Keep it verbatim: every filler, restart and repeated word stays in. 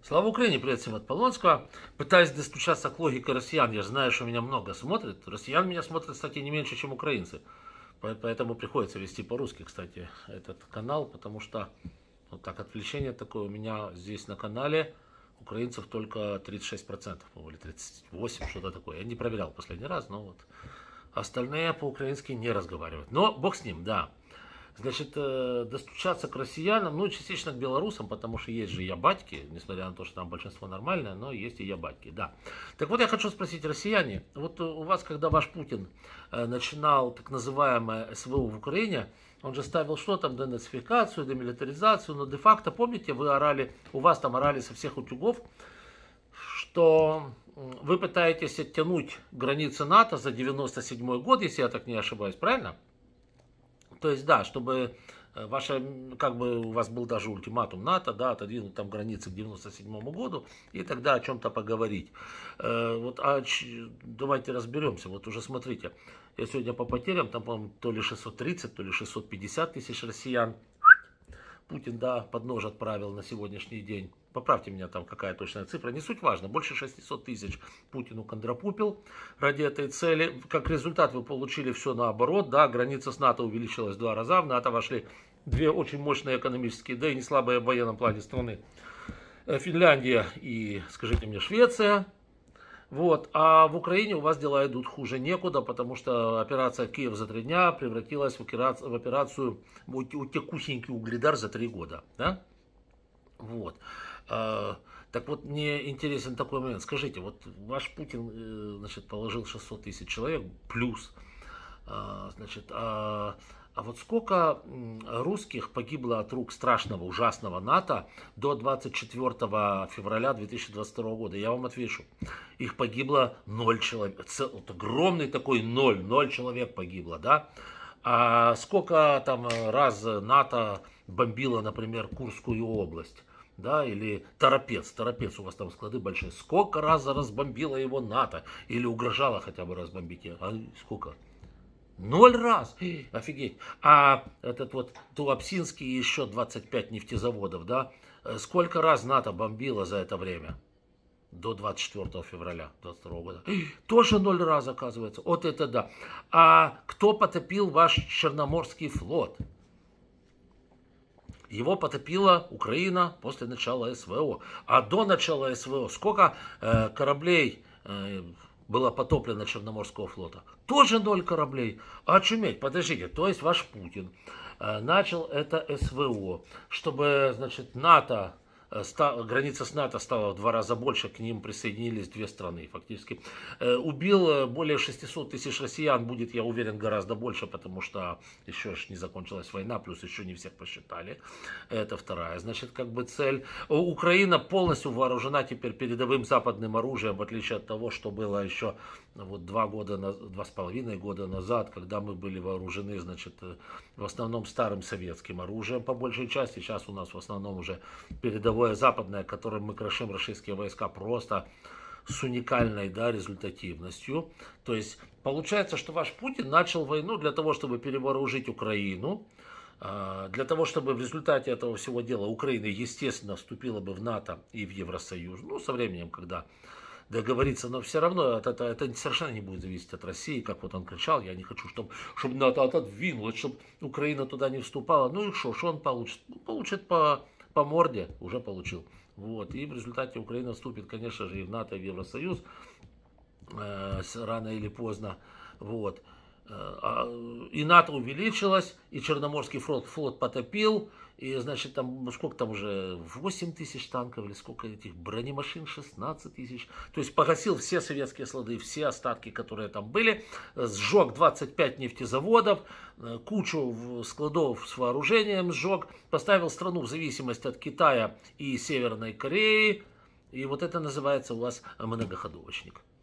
Слава Украине, привет всем от Полонского. Пытаюсь достучаться к логике россиян. Я же знаю, что меня много смотрит. Россиян меня смотрят, кстати, не меньше, чем украинцы. Поэтому приходится вести по-русски, кстати, этот канал, потому что вот так отвлечение такое у меня здесь на канале. Украинцев только тридцать шесть процентов, или тридцать восемь процентов, что-то такое. Я не проверял последний раз, но вот остальные по-украински не разговаривают. Но бог с ним, да. Значит, достучаться к россиянам, ну, частично к белорусам, потому что есть же ябатьки, несмотря на то, что там большинство нормальное, но есть и ябатьки, да. Так вот, я хочу спросить, россияне, вот у вас, когда ваш Путин начинал так называемое СВО в Украине, он же ставил что там, денацификацию, демилитаризацию, но де-факто, помните, вы орали, у вас там орали со всех утюгов, что вы пытаетесь оттянуть границы НАТО за девяносто седьмой год, если я так не ошибаюсь, правильно? То есть, да, чтобы ваша, как бы у вас был даже ультиматум НАТО, да, отодвинуть там границы к девяносто седьмому году и тогда о чем-то поговорить. Э, вот, а давайте разберемся. Вот уже смотрите, я сегодня по потерям, там, по-моему, то ли шестьсот тридцать, то ли шестьсот пятьдесят тысяч россиян Путин, да, под нож отправил на сегодняшний день. Поправьте меня, там какая точная цифра, не суть важно. Больше шестисот тысяч Путину контрапупил ради этой цели. Как результат вы получили все наоборот, да, граница с НАТО увеличилась в два раза, в НАТО вошли две очень мощные экономические, да и не слабые в военном плане страны. Финляндия и, скажите мне, Швеция. Вот. А в Украине у вас дела идут хуже некуда, потому что операция «Киев за три дня» превратилась в операцию, в операцию «Утекусенький угледар за три года. Да? Вот. А, так вот, мне интересен такой момент. Скажите, вот ваш Путин, значит, положил шестьсот тысяч человек плюс, а, значит, а, а вот сколько русских погибло от рук страшного, ужасного НАТО до двадцать четвёртого февраля две тысячи двадцать второго года? Я вам отвечу. Их погибло ноль человек. Вот огромный такой ноль, ноль человек погибло, да? А сколько там раз НАТО бомбило, например, Курскую область? Да, или Торопец, Торопец, у вас там склады большие. Сколько раз разбомбило его НАТО? Или угрожало хотя бы разбомбить? А сколько? Ноль раз. Офигеть. А этот вот Туапсинский и еще двадцать пять нефтезаводов, да? Сколько раз НАТО бомбило за это время? До двадцать четвёртого февраля двадцать второго года. Тоже ноль раз, оказывается. Вот это да. А кто потопил ваш Черноморский флот? Его потопила Украина после начала СВО. А до начала СВО сколько э, кораблей э, было потоплено Черноморского флота? Тоже ноль кораблей. А очуметь, подождите, то есть ваш Путин э, начал это СВО, чтобы, значит, НАТО, ста, граница с НАТО стала в два раза больше, к ним присоединились две страны фактически. Э, убил более шестисот тысяч россиян, будет, я уверен, гораздо больше, потому что еще ж не закончилась война, плюс еще не всех посчитали. Это вторая, значит, как бы цель. Украина полностью вооружена теперь передовым западным оружием, в отличие от того, что было еще вот два года, два с половиной года назад, когда мы были вооружены, значит, в основном старым советским оружием по большей части. Сейчас у нас в основном уже передовое западное, которым мы крошим российские войска просто с уникальной, да, результативностью. То есть получается, что ваш Путин начал войну для того, чтобы перевооружить Украину, для того, чтобы в результате этого всего дела Украина, естественно, вступила бы в НАТО и в Евросоюз. Ну, со временем, когда договориться, но все равно это, это, это совершенно не будет зависеть от России, как вот он кричал, я не хочу, чтобы, чтобы НАТО отодвинулось, чтобы Украина туда не вступала. Ну и что, что он получит? Получит по, по морде, уже получил. Вот. И в результате Украина вступит, конечно же, и в НАТО, и в Евросоюз, э, рано или поздно. Вот. И НАТО увеличилось, и Черноморский флот, флот потопил, и, значит, там, сколько там уже, восемь тысяч танков, или сколько этих бронемашин, шестнадцать тысяч. То есть погасил все советские склады, все остатки, которые там были, сжег двадцать пять нефтезаводов, кучу складов с вооружением сжег, поставил страну в зависимость от Китая и Северной Кореи, и вот это называется у вас многоходовочник.